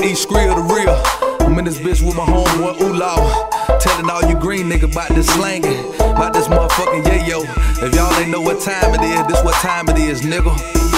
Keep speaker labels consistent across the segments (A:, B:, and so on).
A: East Skrill the real. I'm in this bitch with my homeboy Oolah, telling all you green niggas about this slangin', about this motherfucking yayo. If y'all ain't know what time it is, this what time it is, nigga.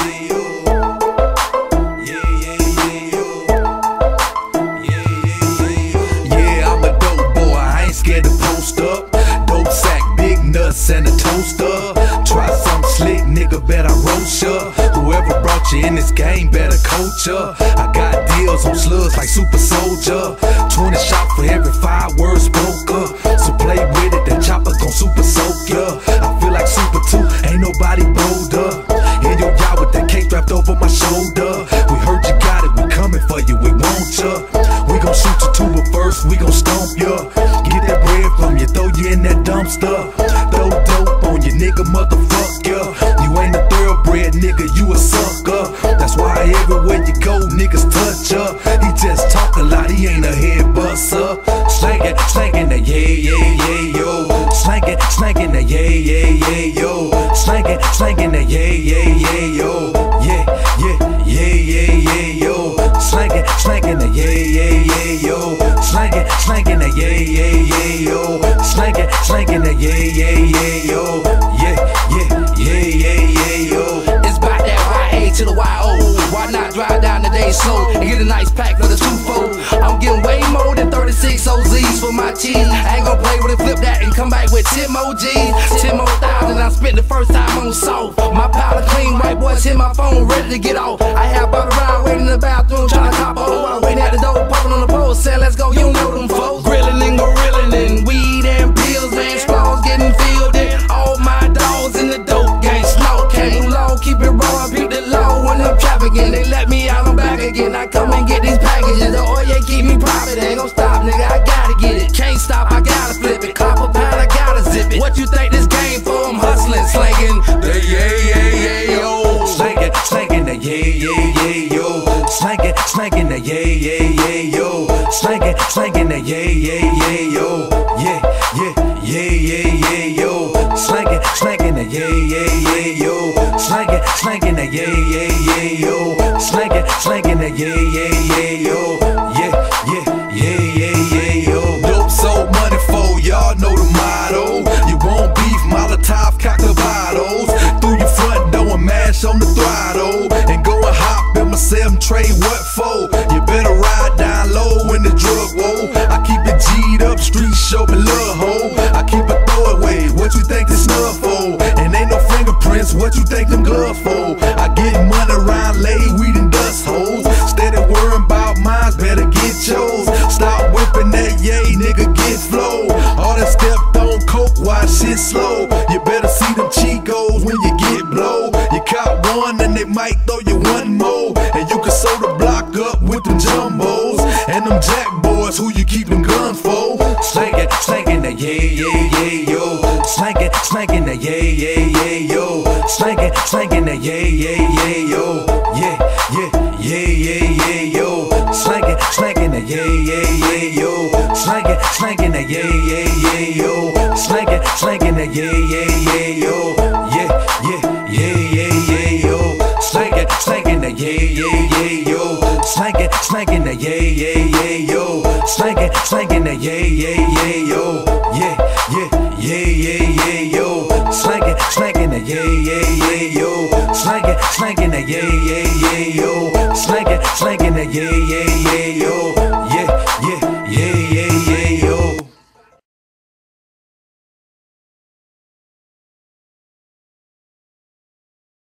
A: Yeah, I'm a dope boy, I ain't scared to post up. Dope sack, big nuts, and a toaster. Try something slick, nigga, bet I roast ya. Whoever brought you in this game better coach ya. I got deals on slugs like Super Soldier. 20 shots for every 5 words spoken. So play with it, that chopper gon' super soak ya. I feel like Super 2, ain't nobody bolder. In your yacht with that cake strapped over my shoulder. We heard you got it, we coming for you, we want ya. We gon' shoot you too, but first we gon' stomp ya. Get that bread from you, throw you in that dumpster. Throw dope on you, nigga, motherfucker. You ain't a thoroughbred, nigga, you a sucker. That's why everywhere you go, niggas touch ya. He just talk a lot, he ain't a head buster. Slangin', slangin' that yeah, yeah, yeah, yo. Slangin' that yeah, yeah, yeah, yo. Slangin', slangin' that yeah, yeah, yeah, yo. Yeah, yeah, yeah, yeah, yeah, yo. Slangin', slangin' that yeah, yeah, yeah, yo. Slangin' that yeah, yeah, yeah, yo. Slangin' that yeah, yeah, yeah, yo. Yeah, yeah, yeah, yeah, yeah, yo.
B: It's about that YA to the YO. Why not drive down the day slow and get a nice pack for the 2-4? I'm getting way more than 36 OZs for my cheese. I ain't gon' play with it, flip that and come back with 10 more G's. 10 more thousand I spent the first time on soft. My powder clean, white boys hit my phone ready to get off. I have bought around waiting in the bathroom trying to cop a hoe. I'm waiting at the door, popping on the pole, saying let's go, you don't know them folks. Grillin' and gorillin' and weed and pills, man, straws getting filled in. All my dogs in the dope game, slow, came low, keep it raw, beat the low when I'm trafficking. They let me out, I'm back again. I come and get these packages. The oil keep me private, ain't gon' stop, nigga. I gotta get it. Can't stop, I gotta flip it. Copper pound, I gotta zip it. What you think this game for? I'm hustling, slangin'. The yeah, yeah, yeah, yo.
A: Slangin' that yeah, yeah, yeah, yo. Slangin' that yeah, yeah, yeah, yo. Slangin' that yeah, yeah, yeah, yo. Yeah, yeah, yeah, yeah, yeah, yo. Slangin' that yeah, yeah, yeah, yo. Slangin' that yeah, yeah, yeah, yo. Slangin' that yeah, yeah, yeah, yo. Yeah, yeah, yeah, yeah, yeah, yo. Dope sold money for y'all know the motto. You won't beef, Molotov, cock the bottles. Through your front door and mash on the throttle. And go and hop in my 7 tray, what for? You better ride down low in the drug woe. I keep it G'd up, street show me love ho. I keep it throwaway, what you think this snub for? And ain't no fingerprints, what you think them gloves for? I get money around lay, weed and dust holes. Steady worrying about mines, better get yours. Stop whipping that yay, nigga, get flow. All that stepped on coke, why shit slow? You better see them Chicos when you get blow. You caught one and they might throw you one more. And you can sew the block up with them jumbos. And them jack boys who you keep them guns for. Slangin' that yeah, yeah, yeah, yo. Slangin' that yeah, yeah, yeah, yo. Slangin' that yeah, yeah, yeah, yo. Yeah, yeah, yeah, yeah, yeah, yo. Slangin' that yeah, yeah, yeah, yo. Slangin' that yeah, yeah, yeah, yo. Slangin' that yeah, yeah, yeah, yo. Yeah, yeah, yeah, yeah, yeah, yo. Slangin' that yeah, yeah, yeah, yo. Slangin' that yeah, yeah, yeah, yo. Slangin' that yeah, yeah, yeah, yo. Yeah, yeah, yeah, yeah, yeah, yo. Slangin' that yeah, yeah, yeah, yo. Slangin' that yeah, yeah, yeah, yo. Slangin' that yeah, yeah, yeah, yo.